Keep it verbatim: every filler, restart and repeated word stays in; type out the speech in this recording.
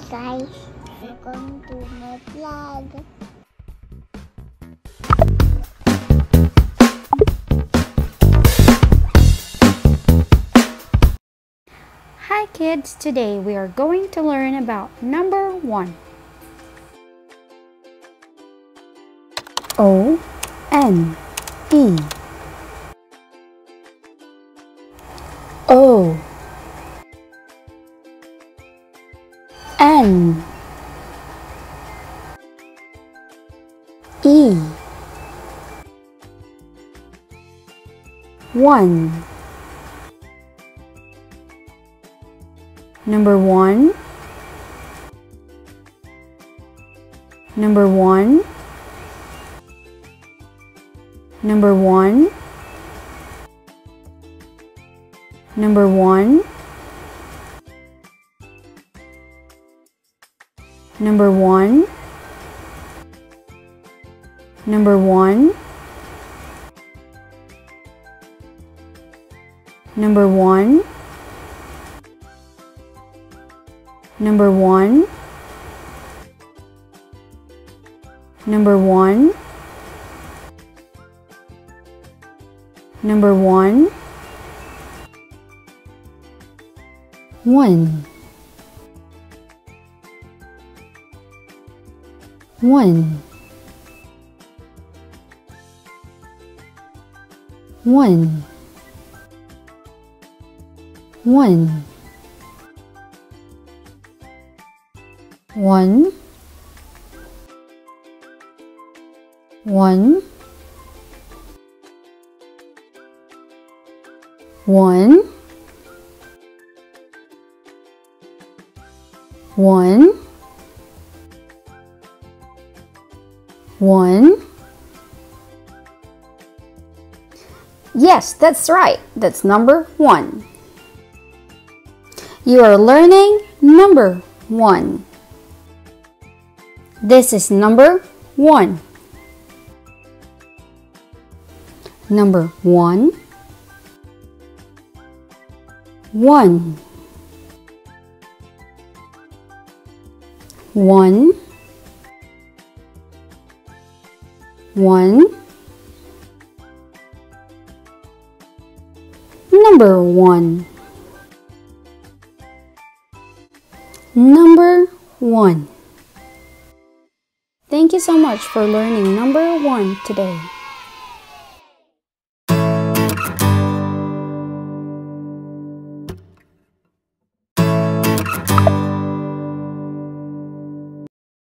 guys, welcome to my vlog. Hi kids, today we are going to learn about number one. O N E O N E One. Number one. Number one. Number one. Number one. Number one. Number one. Number one. Number one. Number one. Number one. One. One. One. One. One. One. One. One. One. Yes, that's right. That's number one. You are learning number one. This is number one. Number one. One. One. One. Number one. Number one. Thank you so much for learning number one today.